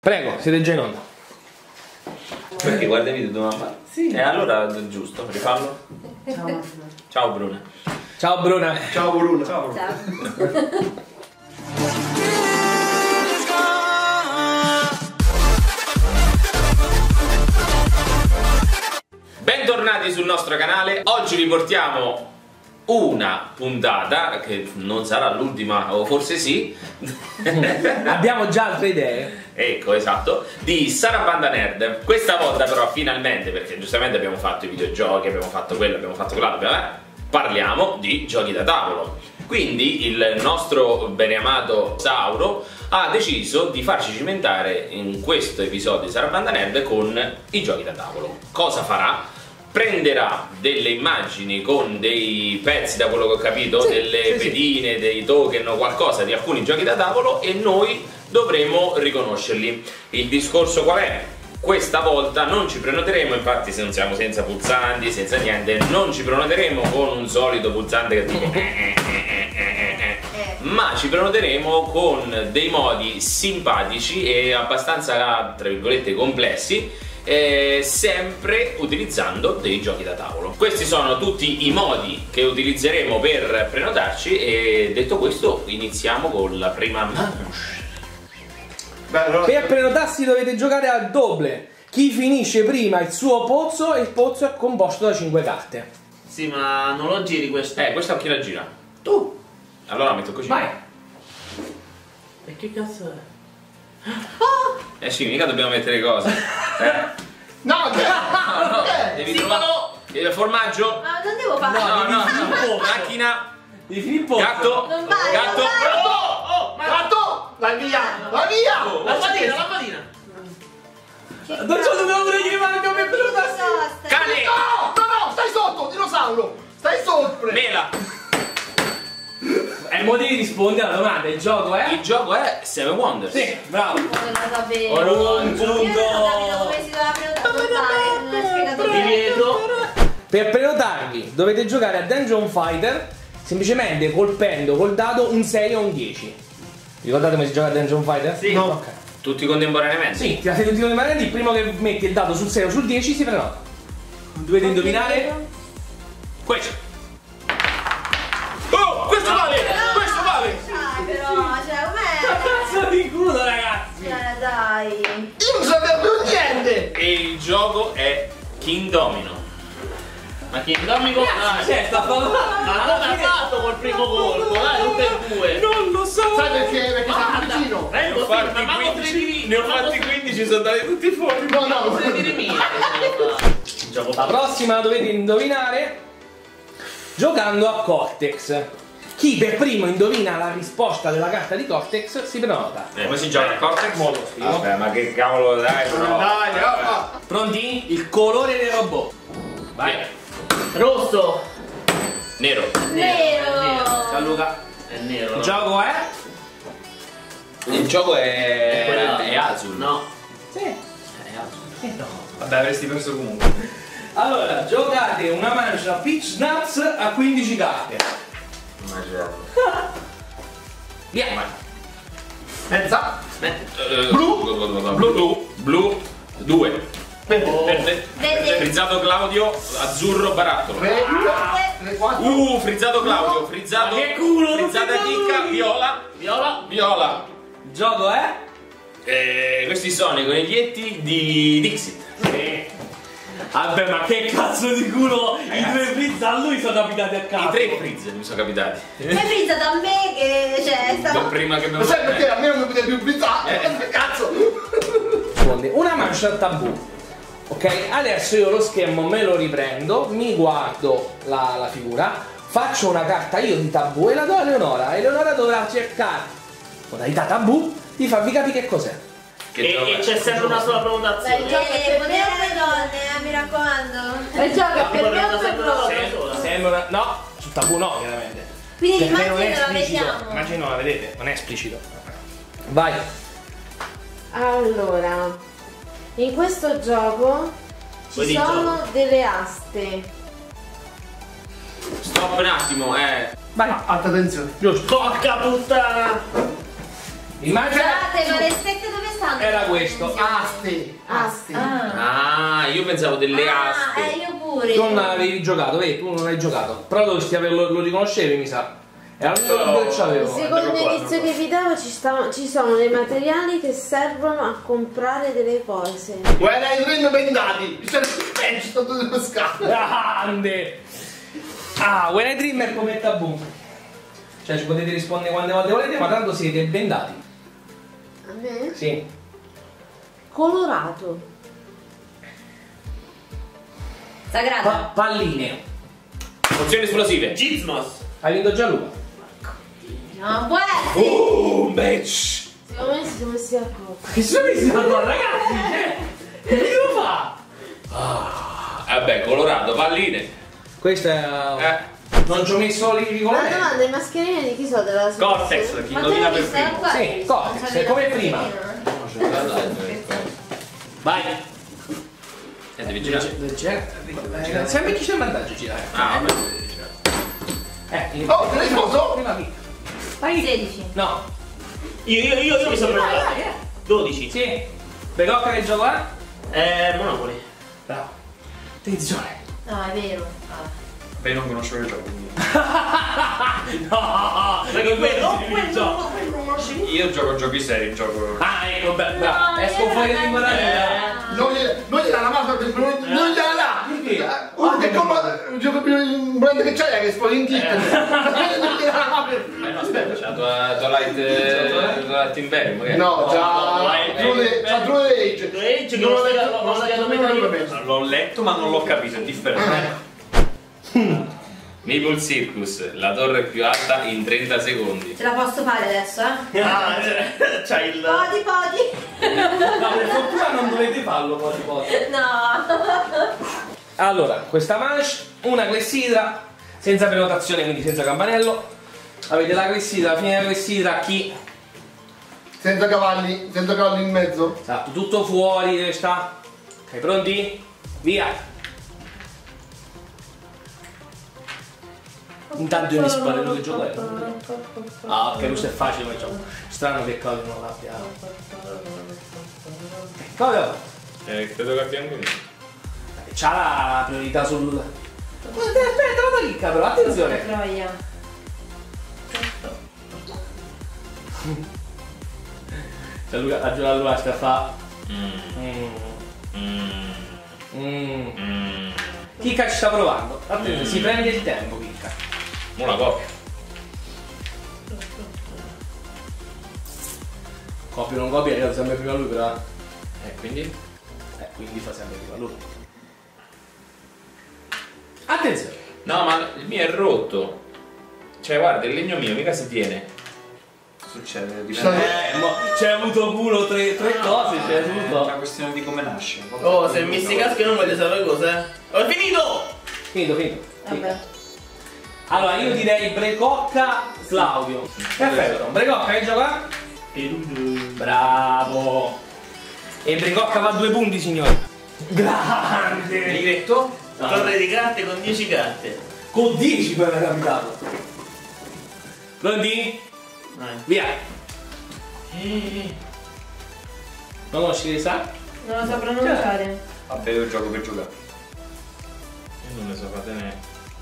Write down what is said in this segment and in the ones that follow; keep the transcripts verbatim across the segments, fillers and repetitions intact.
Prego, siete già in onda. Perché guarda i video tua mamma? Sì. E allora giusto, rifallo. Ciao. Ciao Bruna. Ciao Bruna. Ciao Bruna. Ciao. Ciao. Bentornati sul nostro canale. Oggi vi portiamo una puntata che non sarà l'ultima, o forse sì. Abbiamo già altre idee. Ecco, esatto, di Sarabanda Nerd. Questa volta però finalmente, perché giustamente abbiamo fatto i videogiochi, abbiamo fatto quello, abbiamo fatto quell'altro, eh, parliamo di giochi da tavolo. Quindi il nostro beneamato Sauro ha deciso di farci cimentare in questo episodio di Sarabanda Nerd con i giochi da tavolo. Cosa farà? Prenderà delle immagini con dei pezzi, da quello che ho capito, sì, delle sì, pedine, sì. dei token o qualcosa di alcuni giochi da tavolo, e noi dovremo riconoscerli. Il discorso qual è? Questa volta non ci prenoteremo, infatti se non siamo senza pulsanti, senza niente, non ci prenoteremo con un solito pulsante che dice eh, eh, eh, eh, eh, ma ci prenoteremo con dei modi simpatici e abbastanza, tra virgolette, complessi, Eh, sempre utilizzando dei giochi da tavolo. Questi sono tutti i modi che utilizzeremo per prenotarci, e detto questo iniziamo con la prima manche. Beh, allora... Per prenotarsi dovete giocare a doble. Chi finisce prima il suo pozzo, e il pozzo è composto da cinque carte. Sì, ma non lo giri questo? Eh, questa chi la gira? Tu! Allora metto così. Vai! E che cazzo è? Eh sì, mica dobbiamo mettere cose. Eh? No, che? No, no, devi Sì, trovare no. il formaggio. Ma non devo fare. No, no, no, no. Macchina. Devi finire il pozzo. Gatto. Non vale, Gatto. non vale. Oh, oh, ma Gatto! Vai via! Vai via! Oh, la fatina, la fatina! Non so, dobbiamo pure chiamare come prenotarsi. Cane. No! No, no! Stai sotto, dinosauro! Stai sopra! Mela. E mo devi rispondere alla domanda. Il gioco è? Il gioco è Seven Wonders. Sì, bravo. Non lo sapevo. Ora un Io non ho capito punto. come si doveva prenotare. Non hai spiegato bene. Divieto! Per prenotarvi dovete giocare a Dungeon Fighter semplicemente colpendo col dado un sei o un dieci. Ricordate come si gioca a Dungeon Fighter? Sì. No. Ok. Tutti contemporaneamente? Sì, tirate tutti contemporaneamente. Il primo che metti il dado sul sei o sul dieci si prenota. Dovete indovinare questo. Oh, questo vale! Questo vale! Dai, però, cioè, com'è? Cazzo di culo, ragazzi! Cioè, dai. Io non sapevo niente! E il gioco è King Domino. Ma chi Domino? Dai! Cioè, sta parlando. Ma come ha fatto col primo colpo? Dai, tutte e due! Non lo so! Sai perché? Perché sei vicino! Eh, Ne ho fatti quindici, ne ho fatti quindici, sono andati tutti fuori. No, no, Non dire mia! Gioco La prossima dovete indovinare giocando a Cortex. Chi per primo indovina la risposta della carta di Cortex si prenota. Eh, come si gioca a Cortex? Modo spiego. Vabbè, ma che cavolo, dai, no. Dai, no. Pronti? Il colore del robot. Vai. rosso! Nero. Nero. Gianluca. È nero. Il no? gioco è? Il gioco è... Quella- è Azul. No. Sì. È altro. Eh no. Vabbè, avresti perso comunque. Allora, giocate una mancia Peach Nuts a quindici carte. Via. Mezza! Eh, Blu. Blu. Blu. Blu. Due. Verde! Verde. Verde. Frizzato Claudio. Azzurro Barattolo. Tre, tre, quattro! Uh, frizzato Claudio. Frizzato. Ma che culo, non Frizzata si fa Chicca. lui. Viola. Viola! Viola. Il gioco è? Eh, questi sono i coniglietti di Dixit. Sì. Vabbè, ma che cazzo di culo! I due frizz a lui sono capitati a caso. I tre frizz mi sono capitati. È frizza da me che, cioè, è stato... Prima che Ma sai perché? A me non mi potete più frizzare! Eh. Che cazzo! Risponde. Una mancia tabù. Ok, adesso io lo schermo me lo riprendo, mi guardo la, la figura, faccio una carta io di tabù e la do a Eleonora. Eleonora dovrà cercare, modalità tabù, di farvi capire che cos'è. Che E, gioco e è? c'è sempre una sola Dai, prenotazione. il gioco è per potere alle donne, eh, mi raccomando. Il gioco è per Tipo, me o per sempre una loro. sola sola. Sembra una... No, sul tabù no, chiaramente. Quindi Perché non è l'immagine la esplicito. vediamo. L'immagine non la vedete, non è esplicito. Vai. Allora, in questo gioco ci Vuoi dire sono gioco? delle aste. Stop un attimo, eh. Vai. Alta tensione. Giusto. Porca puttana! Immagina. Scusate, ma le stecche dove stanno? pensando? era questo. Aste, aste. Ah, Ah, io pensavo delle ah aste. eh, io pure. Tu non avevi giocato, vedi, tu non hai giocato. Però dovresti averlo, lo riconoscevi, mi sa. Era l'unico dubbio che c'avevo. Secondo l'indizio che vi davo ci, stavano- ci sono dei materiali che servono a comprare delle cose. Guarda i treni bendati. C'è il peggio stato dello scatto. Grande! Ah, When I Dream è come Tabù. Cioè ci potete rispondere quante volte volete, ma tanto siete bendati. A me? Sì. Colorato. Sagrata. Pa- palline. Pozioni esplosive. Gizmos. Hai vinto già Luca. Non può essere. Oh, bitch! Secondo me si sono messi d'accordo. Che sono messi d'accordo, ragazzi? Cioè, che lo fa? Vabbè, colorato, palline. Questo è... Eh. Non ci ho messo i La colori. domanda, i mascherine di chi sono della Cortex, chi Ma indovina te l'hai per vista primo. qua? Sì, Cortex, è come prima. Vai. Eh, devi girare. Girare. Sempre chi c'è il vantaggio a girare. Ah, vabbè. Eh, in- Oh, te l'hai sposo? prima chi? Vai. sedici. No. Io, io, io, io mi sono Vai, preparato. vai, eh. dodici. Sì. Begocca che gioco è? Eh, Monopoli. Bravo. Attenzione. No, è vero. Ah. Beh, non conoscevo il gioco. quindi. No. Perché quello, Non quello, quello. Io gioco giochi seri, gioco. Ah, ecco, beh, bravo. No, Esco io fuori non di la- guardare. Non gliela non gliela la mano, non non gliela là. Perché? Uno che come il gioco più un brand che c'è che esplode in kit. Non gliela la mano. Eh no, aspetta, c'è la tua, tua light, eh, tua light Imperium, magari. No, no, c'ha eh, True c'ha True Age. True Age che Non l'ho l'ho letto, studiato- non l'ho l'ho studiato letto, non l'ho metà letto. L'ho letto ma non l'ho capito, è differente. Maple Circus, la torre più alta in trenta secondi. Ce la posso fare adesso, eh? Ah, c'hai il. Podi, podi. No, per fortuna non dovete farlo poi poi. No. Allora, questa manche, una clessidra, senza prenotazione, quindi senza campanello. Avete la clessidra, alla fine della clessidra chi? Senza cavalli, senza cavalli in mezzo. Esatto, tutto fuori dove sta. Ok, pronti? Via! Intanto io mi sparo quello che gioco è. Ah, ok, questo è facile, ma gioco. Strano che Claudio non l'abbia. Claudio! Eh, credo che abbiamo vinto. C'ha la priorità sul. Aspetta, aspetta, la tua ricca però, attenzione! Troia. Cioè Luca ha giocato la sta fa. Mm, Mm. mm, Mm. mm. Chicca ci sta provando. Attenzione, Mm. si prende il tempo, Chicca. Mo la copia. Copia o non copia, arriva sempre prima lui, però. E quindi? Eh, quindi fa sempre prima lui. Attenzione! No, ma il mio è rotto. Cioè, guarda, il legno mio mica si tiene. Succede, Sta- Eh, mo c'è avuto culo tre, tre cose, c'è È una tutto. questione di come nasce. Oh, se mi sti caschi non voglio sapere cos'è. Ho finito! Finito, finito. Vabbè. Allora, io direi Brecocca Claudio. Perfetto, Brecocca che gioca? Bravo! E Brecocca va a due punti, signori. Grande! Hai detto? No. Torre di carte con dieci carte. Con dieci poi mi è capitato. Pronti? Vai. Via! Non conosci che sa? Non lo so pronunciare. Vabbè, io gioco per giocare. Io non ne so fate neanche.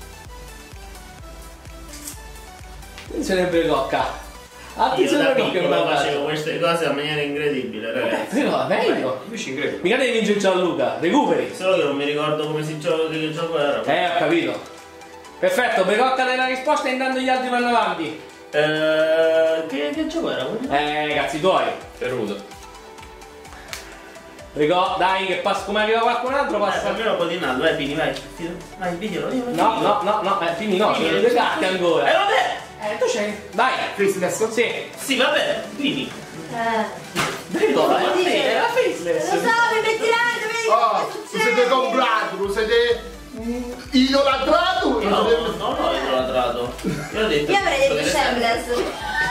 Attenzione Brecocca. Io Attenzione da Brecocca che piccolo non facevo queste cose in maniera incredibile, ragazzi. Però meglio. Io ci credo. Mica devi vincere Gianluca, recuperi. Solo che non mi ricordo come si gioca, che gioco era. Eh, ho capito. Perfetto, Brecocca dai la risposta e intanto gli altri vanno avanti. Eh, che, che gioco era quello? Eh, cazzi tuoi. Peruto. Brecocca, dai che passa come arriva qualcun altro, Eh, passa. almeno un po' di nato, vai Pini, vai. Vai, videlo, io No, no, no, no, eh, Pini no, Pini, sono due carte Eh, ancora. vabbè! Eh, tu c'hai. Dai. Faceless? Sì. Sì, vabbè, Pini. Eh. Brecocca, va Sì. bene, la Lo faceless. so, mi metterai, vedi Ah, che tu succede? siete comprato, siete mm, idolatrato. No, no, non l'ho idolatrato. Io ho detto. Io avrei detto potete- Shameless.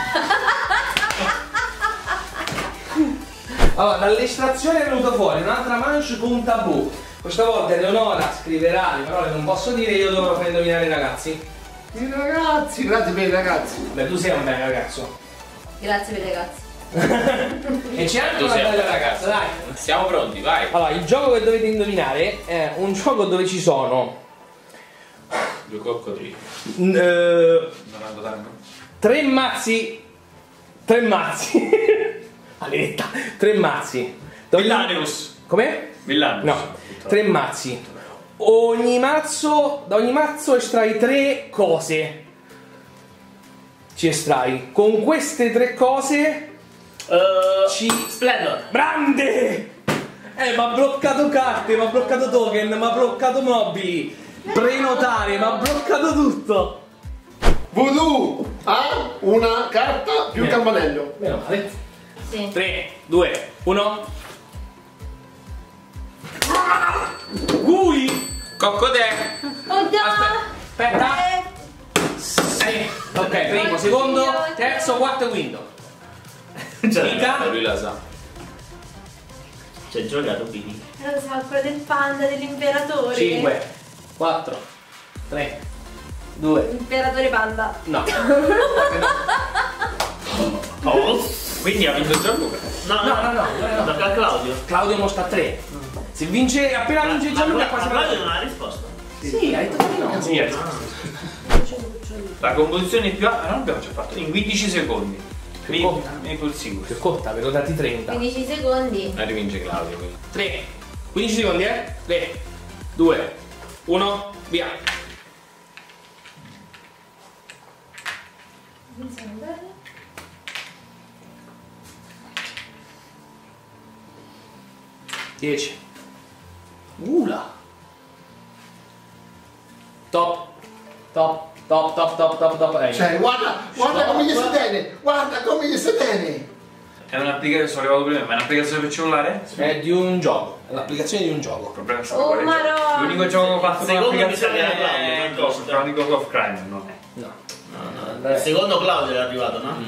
Allora, dall'estrazione è venuto fuori un'altra manche con un tabù. Questa volta Eleonora scriverà le parole che non posso dire, io dovrò far indovinare i ragazzi. I ragazzi, grazie per i ragazzi. Beh, tu sei un bel ragazzo. Grazie per i ragazzi. E c'è anche Tu una sei bella una ragazza, dai. Siamo pronti, vai. Allora, il gioco che dovete indovinare è un gioco dove ci sono Due coccodrilli. n- eh, Non hanno dato, no? tre mazzi. Tre mazzi. Aletta, tre mazzi. Da ogni- Villaneus. Come? Villaneus. No, tre mazzi. Ogni mazzo, da ogni mazzo estrai tre cose. Ci estrai. Con queste tre cose Uh, ci... Splendor. Grande! Eh, ma ha bloccato carte, ma ha bloccato token, ma ha bloccato mobili. Prenotare, ma ha bloccato tutto. Voodoo ha una carta più Eh. campanello. Meno male. Sì. tre, due, uno. Gui! Coccodè. Oddio! Aspetta. Eh, Sì. Ok, primo, secondo, terzo, quarto e quinto. Mica. Lui la sa. C'è giocato Pini. non lo so, quello del panda, dell'imperatore. cinque, quattro, tre, due, Imperatore panda. no. Oh. Quindi ha vinto il gioco? No, No, no, no, no, no. Tocca a Claudio. Claudio mo sta a tre. Se vince, appena vince Gianluca è Ma quasi Claudio non ha risposto. Sì, hai detto di no. Sì, la composizione più alta, non abbiamo già fatto, in quindici secondi. Mi, corta. Maple Singles. Più corta, ve l'ho dati trenta. quindici secondi. E rivince Claudio. Quindi. tre, quindici secondi, eh? tre, due, uno, via. dieci. Ula. Top. Top, top, top, top, top, top. Eh. Cioè, guarda, guarda come gli sedene, guarda come gli sedene. È un'applicazione, sono arrivato prima, ma è un'applicazione per cellulare? È di un gioco. È l'applicazione di un gioco. Il problema è stato Oh, quale gioco. marò. L'unico gioco che ho fatto con Secondo mi l'applicazione sa che era è Claudio, Ghost, giusto? Chronicles of Crime, non è. No. Il secondo Claudio è arrivato, no?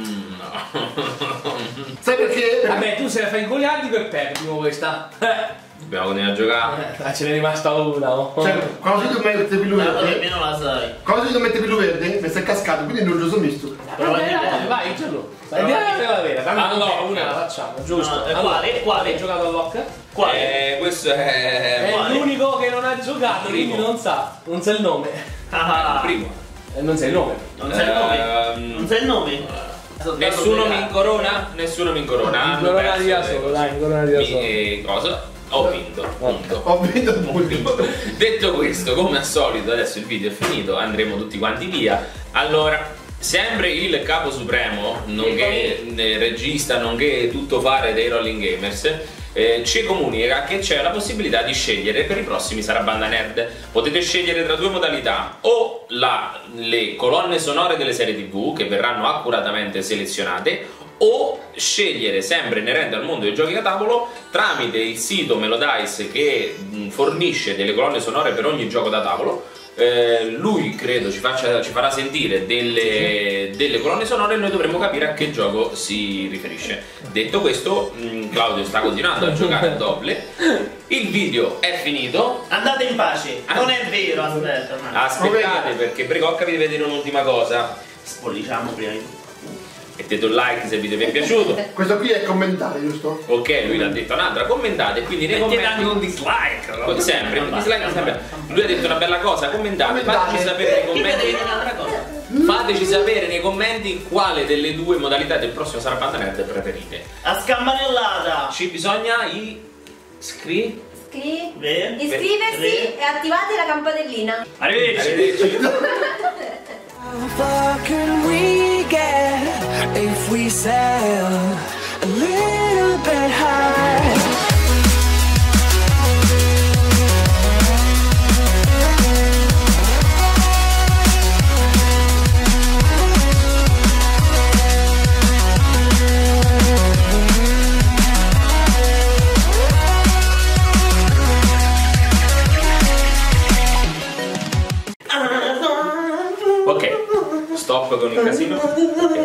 Sai perché? Vabbè, tu se la fai in goliardico e perdi questa. Eh, Dobbiamo continuare a giocare. eh, ce n'è rimasta una. Oh. Cioè, quando tu metti più Ma verde, nemmeno la sai. quando tu metti più verde, mi sei cascato, quindi non lo so misto. Vabbè, vai, vai, Gianlu. Vai, andiamo la vera. Tanto Allora, una la facciamo, giusto? No, e quale? Quale? Hai giocato al lock? Quale? Eh, questo è. È Quale? l'unico che non ha giocato, Primo. quindi non sa. Non sa il nome. Ah, il primo. E non sa il nome. Non sai il nome? Ehm, Non sai il nome? Nessuno mi incorona? Nessuno mi incorona. Hanno Incoronati perso da le solo, cose. dai, incoronati da Mi- solo. eh, cosa? Ho vinto. Punto. Ho vinto il Ho punto. vinto. Detto questo, come al solito, adesso il video è finito, andremo tutti quanti via. Allora, sempre il capo supremo, nonché eh, regista, nonché tuttofare dei Rolling Gamers, eh, ci comunica che c'è la possibilità di scegliere per i prossimi Sarabanda Nerd. Potete scegliere tra due modalità: o la- le colonne sonore delle serie tv che verranno accuratamente selezionate, o scegliere, sempre inerente al mondo dei giochi da tavolo, tramite il sito Melodice che mh, fornisce delle colonne sonore per ogni gioco da tavolo. Eh, lui credo ci, faccia, ci farà sentire delle, delle colonne sonore e noi dovremo capire a che gioco si riferisce. Detto questo, mh, Claudio sta continuando a giocare a doble. Il video è finito. Andate in pace. Non è vero, aspetta. un attimo. Aspettate, perché Precocca vi deve dire un'ultima cosa. Spolliciamo prima di tutto. Mettete un like se il video vi è piaciuto. Questo qui è commentare, giusto? Ok, lui l'ha detto un'altra, commentate, quindi nei Mettete commenti anche un dislike. no? sempre, un dislike sempre. Lui ha detto una bella cosa, commentate, Commentate. fateci sapere nei Io vedo commenti. un'altra cosa. Fateci sapere nei commenti quale delle due modalità del prossimo Sarabanda Nerd preferite. A scampanellata. Ci bisogna iscrivervi. Iscri- Ve- Iscriversi ve- e attivate la campanellina. Arrivederci. Arrivederci. How far can we get if we sail a little bit high? Ok, stop con il casino.